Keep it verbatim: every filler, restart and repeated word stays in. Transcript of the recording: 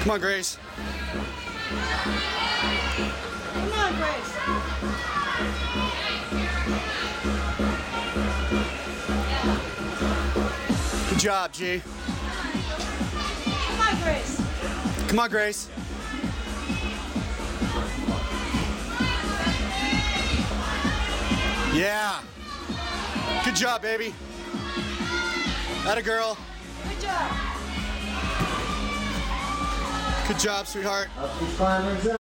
Come on, Grace. Come on, Grace. Good job, G. Come on, Grace. Come on, Grace. Yeah. Good job, baby. Atta girl. Good job. Good job, sweetheart. Up these climbers.